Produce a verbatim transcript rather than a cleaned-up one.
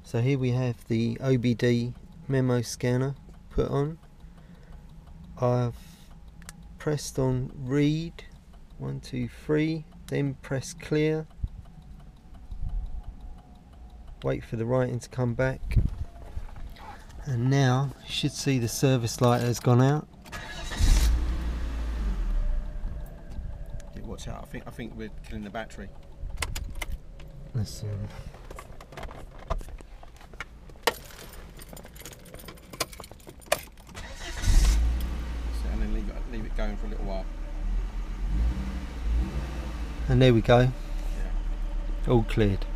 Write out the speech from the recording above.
So here we have the O B D memo scanner put on. I've pressed on read, one, two, three, then press clear. Wait for the writing to come back. And now you should see the service light has gone out. Yeah, watch out, I think, I think we're killing the battery. Let's see. And then leave it, leave it going for a little while. And there we go. Yeah. All cleared.